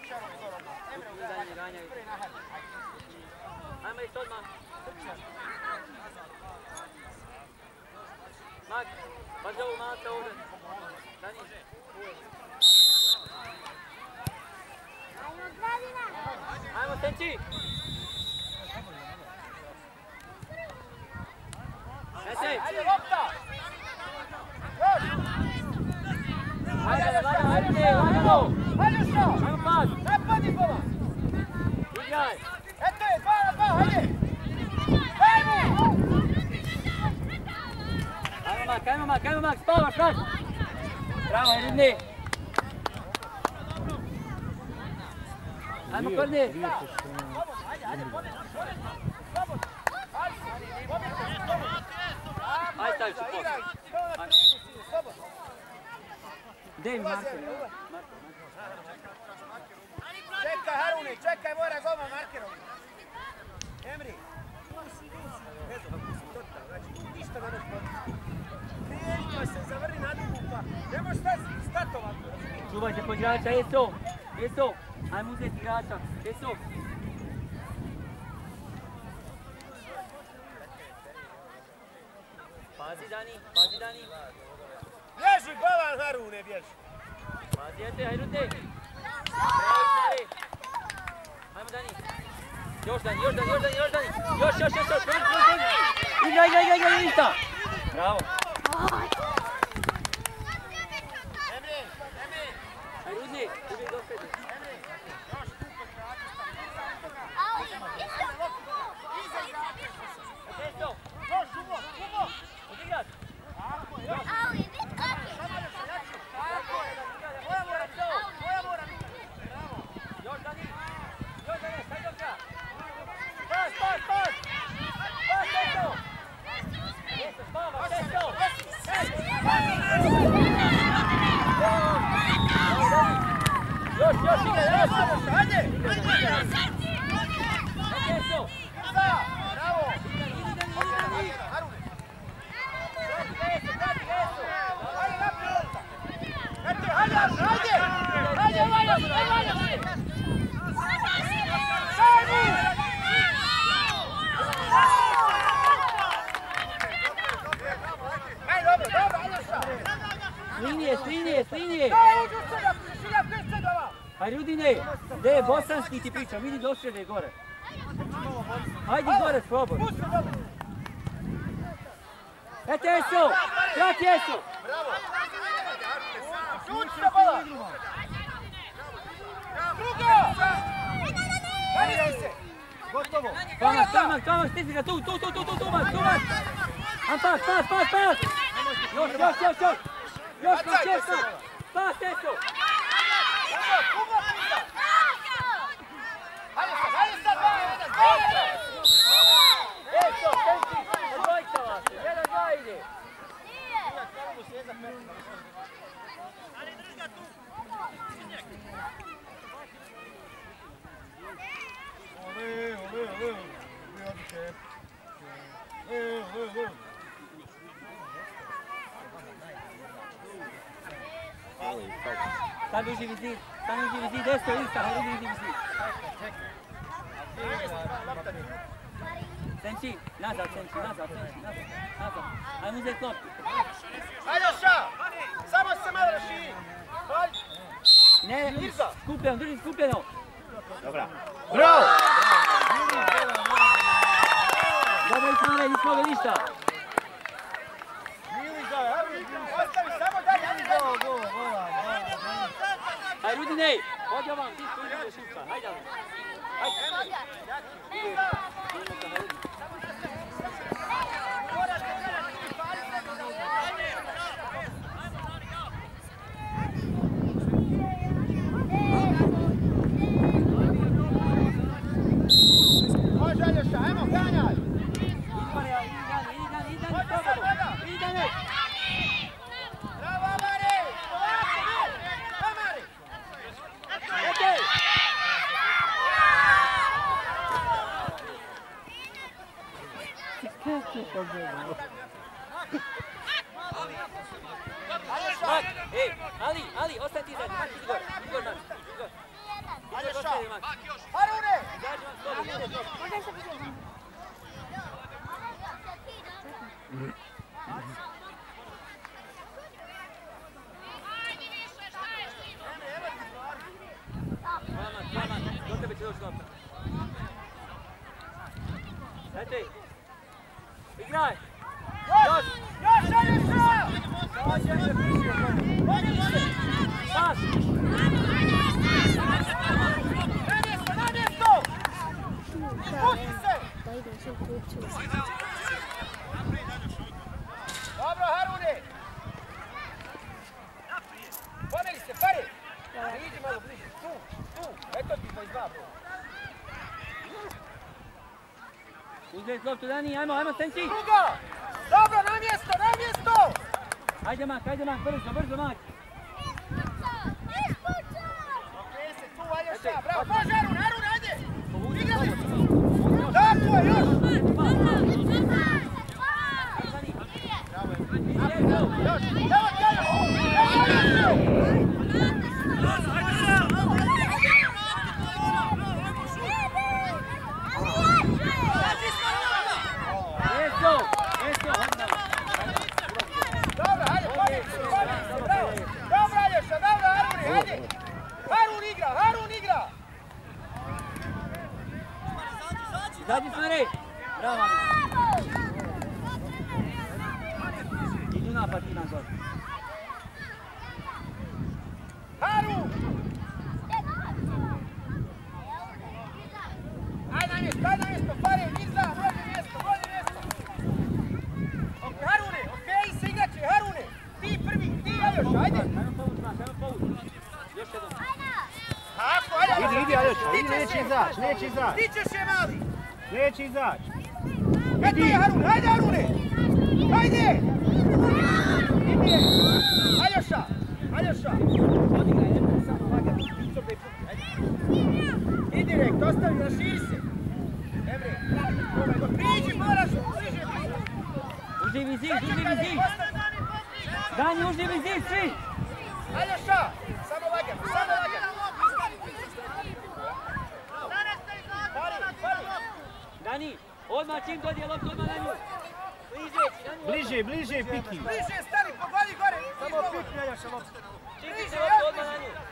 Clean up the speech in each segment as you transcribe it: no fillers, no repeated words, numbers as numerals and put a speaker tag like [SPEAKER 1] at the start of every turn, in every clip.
[SPEAKER 1] Ajmo isto odmah. Mak, pazi ovu Malta ovdje. Dani. Ajmo, Senči! Esej!
[SPEAKER 2] Ajde, lopta! Još!
[SPEAKER 1] Ajde, lagano!
[SPEAKER 2] Aljoša!
[SPEAKER 1] Ajmo pas!
[SPEAKER 2] Napadi bola!
[SPEAKER 1] Igraj!
[SPEAKER 2] Eto je, 2 na 2, hajde! Ajmo!
[SPEAKER 1] Ajmo mak, spavaš, mak! Bravo, Rudni! Ajmo, Korni!
[SPEAKER 2] Ajde,
[SPEAKER 1] Ajde, staviš u post. Gdje je Marko?
[SPEAKER 2] Čekaj, Haruni, čekaj, mora goma markerom. Emri. Ništa danas potiče. Prijeljima se zavrni na drugu pa. Ne možeš stati ovako.
[SPEAKER 1] Čuvaj se po igrača, Eso! Ajmo uzeti igrača, Eso! Pazi Dani!
[SPEAKER 2] Bježi, balan Harune, bježi.
[SPEAKER 1] Pazi, ete, hajde te! Ajmo Dani! Još Dani! Još! Igra, ništa! Bravo!
[SPEAKER 2] Emri!
[SPEAKER 1] Ajde, Rudni! Uvijek dospedi! Eso!
[SPEAKER 2] Još, Žubo!
[SPEAKER 1] Odigrat! Još Dani, staj do kraja! Pas! Eso! Eso, spavaš, Eso! Još, igra!
[SPEAKER 2] Ajde!
[SPEAKER 1] Eso!
[SPEAKER 2] Bravo!
[SPEAKER 1] Idi!
[SPEAKER 2] Harune!
[SPEAKER 1] Prati ga, Eso!
[SPEAKER 2] Ajde, naprijed lopta! Ajde!
[SPEAKER 1] Linije! Ajde, Rudine, gdje je bosanski ti pričam, vidi došljede gore. Ajde gore, slobodno. Eto Eso! Prati Eso!
[SPEAKER 2] Bravo! Ključna bola! Druga! Daj se! Gotovo!
[SPEAKER 1] Kamak, stiži ga, tu, Mak! Pas! Još! Još, Francesco! Pas, Eso!
[SPEAKER 2] Kugo pita! Hajde sad, 2-1!
[SPEAKER 1] Eso, Senči! Odvojica vas, 1-2 ide!
[SPEAKER 2] Ali drži ga tu!
[SPEAKER 1] Stavi uživi zid, Eso, Ista, hajde uživi zid. Senči, nazad. Ajmo uzeti loptu.
[SPEAKER 2] Aljoša! Samo se malo raširi!
[SPEAKER 1] Ne, skupljeno.
[SPEAKER 2] Dobra.
[SPEAKER 1] Bravo! Dobro, nismo ga ništa.
[SPEAKER 2] Ostavi samo dalje!
[SPEAKER 1] Ajde, Rudine, odi ovam, ti što ideš šuka, hajde.
[SPEAKER 2] Može Aljoša, ajmo, ganjaj!
[SPEAKER 1] Idane!
[SPEAKER 2] Bravo, Amari! Amari! Harune!
[SPEAKER 1] Do tebe će doći lopta. Dajte! Igraj! Još! Pas!
[SPEAKER 2] Na mjesto! Pusti se! Dobro, Harune! Pomeri se, pari! Iđi malo bliže, tu! Eto ti 22.
[SPEAKER 1] Uzeti loptu, Dani, ajmo, Senci!
[SPEAKER 2] Druga! Dobro, na mjesto!
[SPEAKER 1] Ajde mak, brzo mak!
[SPEAKER 2] Okej se, tu Aljoša, bravo! Može Harune, ajde! Igrali su! Tako je, još! Još! Harun igra!
[SPEAKER 1] Izađi Smere! Bravo, Mami! Idu napad ti nazad.
[SPEAKER 2] Harun! Ajde na mjesto, pare, Mirza, vodi mjesto! Harune, okej se igrače, Harune! Ti prvi, ti Aljoša, ajde!
[SPEAKER 1] Ajmo povući. Još jednom.
[SPEAKER 2] Tako, ajde!
[SPEAKER 3] Idi Aljoša, neće izaći.
[SPEAKER 2] Ti ćeš je mali!
[SPEAKER 3] Neće izaći.
[SPEAKER 2] Eto je Harune, ajde Harune! Ajde! Idi je! Aljoša!
[SPEAKER 1] Odigraj, ne samo lagati. Istope puti, ajde.
[SPEAKER 2] Idi direkt, ostavi, raširi se! Emre, priđi, moraš, bliže!
[SPEAKER 1] Uživi zid! Dani, uživi zid, svi!
[SPEAKER 2] Aljoša! Samo lagano!
[SPEAKER 1] Dani, odmah čim dođe loptu, odmah na nju.
[SPEAKER 3] Bliže, Piki.
[SPEAKER 2] Bliže, stani, pogodi gore! Samo pikni, Aljoša, loptu.
[SPEAKER 1] Čim dođe loptu, odmah na nju.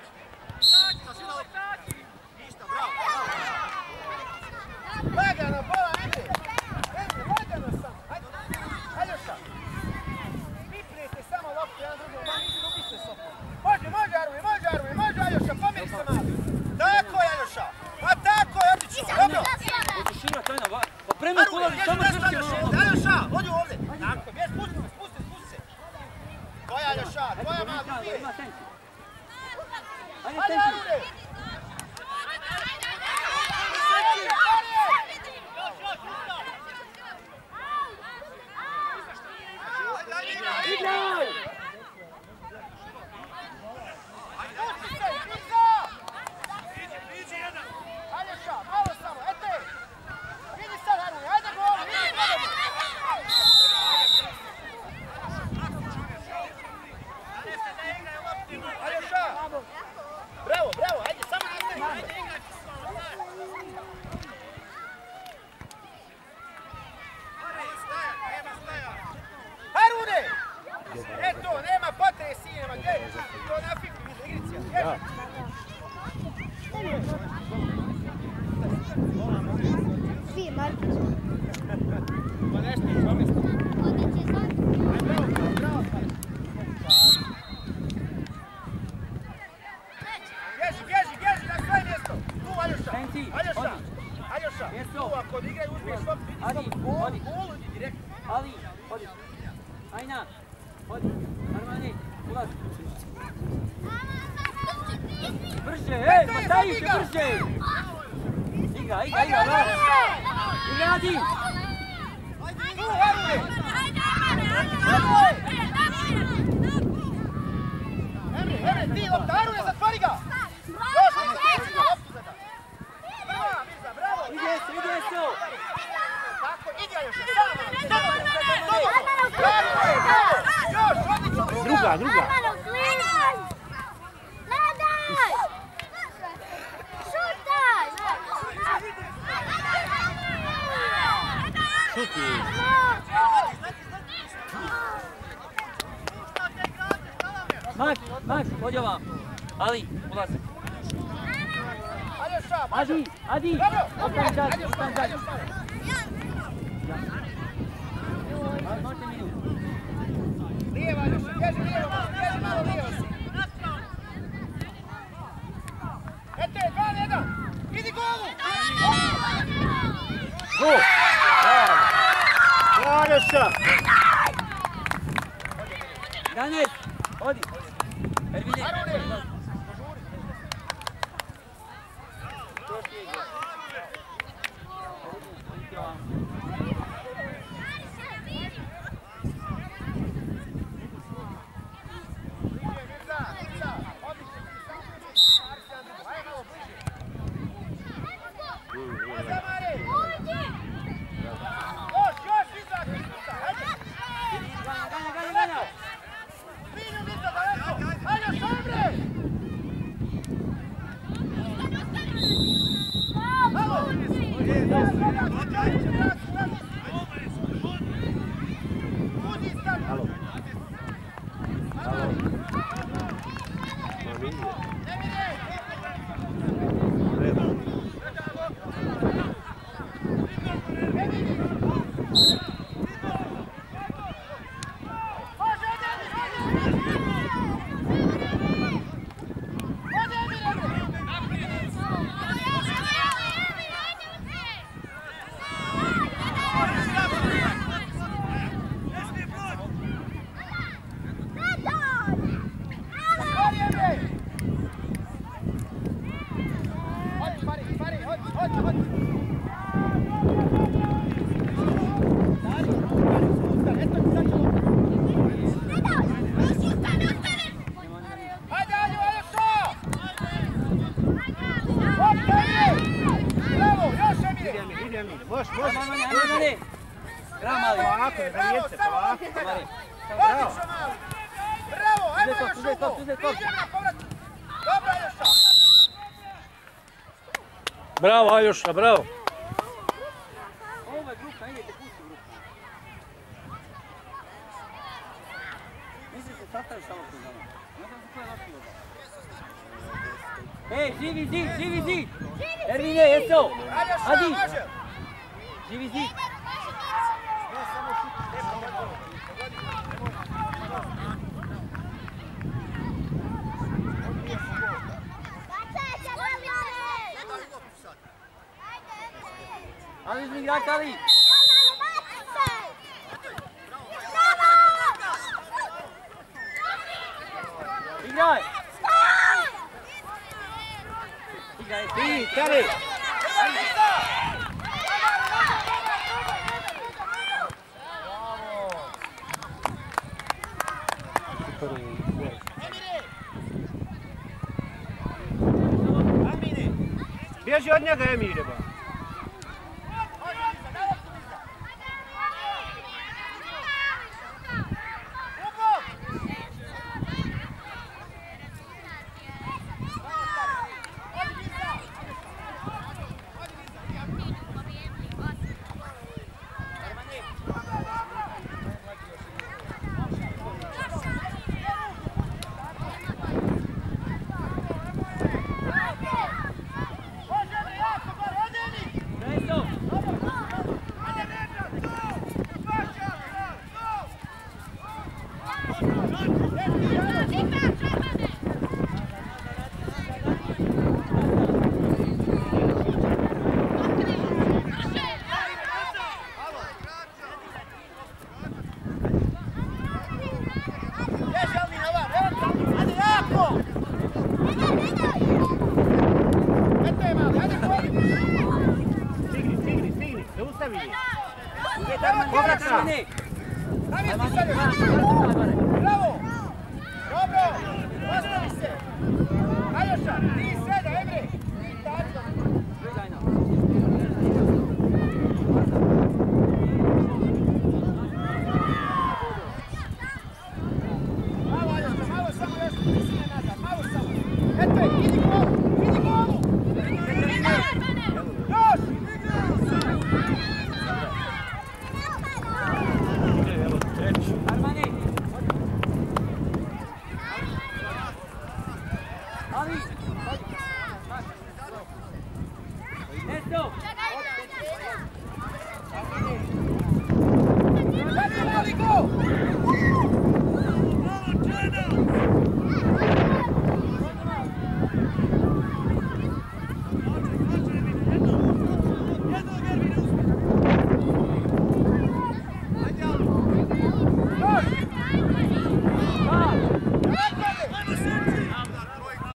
[SPEAKER 2] Lagano, bola, Emre! Lagano sam! Aljoša! Pipnete samo loptu, jedan drugom, ma nisi ubiste sopom. Može, Aljoša, pomeri se mali! Tako je, Aljoša! A tako je, odlično! Dobro!
[SPEAKER 1] Hoćeš igrati, Ajna, pa prema kulazi, samo srpske malo.
[SPEAKER 2] Aljoša, odi ovdje! Tako, bješ, spusti se! Tvoja, Aljoša, tvoja mali, ubije!
[SPEAKER 1] Ima Senci. Ajde,
[SPEAKER 2] Ajde,
[SPEAKER 1] Senci.
[SPEAKER 2] Harune!
[SPEAKER 1] Igraj!
[SPEAKER 2] Aljoša, malo samo, ete! Vidi sad, Harune, ajde gol, vidi gol! Aljoša! Bravo, ajde, samo nastavi! Harune! Eto, nema potrebe sinema, gdje? To na fiku, igricija, gdje?
[SPEAKER 4] Svi, Markić.
[SPEAKER 2] Pa nešto, pomesti. Bravo. Bježi, na svoje mjesto. Tu, Aljoša. Aljoša, tu, ako odigraju, uzmiješ loptu, gol, direkt.
[SPEAKER 1] Ali, odi. Ajna, odi. Armani, ulazi. Brže, pa stavi se brže. Igra, bravo. Igradi.
[SPEAKER 2] Tu, Harune. Emre, ti, lopta, Harune, zatvori ga. Još, loptu zada. Bravo.
[SPEAKER 1] Ide se.
[SPEAKER 2] Tako, igra još, samo. Još, odlično.
[SPEAKER 4] Gledaj! Šuta!
[SPEAKER 1] Maš, odi ovako. Ali, ulazi.
[SPEAKER 2] Aljoša,
[SPEAKER 1] Adi, Adi! Ostani zadnji, ostani zadnji. Možete minutu.
[SPEAKER 2] Lijevo, Aljoša, bježi lijevo, bježi malo lijevo si. Eto je, 2-1, idi golu!
[SPEAKER 3] Gol! Aljoša!
[SPEAKER 1] Danes, odi. Ervine.
[SPEAKER 3] Bravo, Aljoša, bravo!
[SPEAKER 1] Ovo je grupa, idete pusti grupa. Mislim se sastaviš samo kroz nama. Ne znam za koje noći loga. Ej, živi zid, živi zid! Ervine, jeso! Adi! Živi zid! Ali izmi igrati, Ali! Igraj! Igraj, ti, Kari!
[SPEAKER 3] Bježi od njega, Emire, ba!
[SPEAKER 1] Povrat, Ervine! Ajde,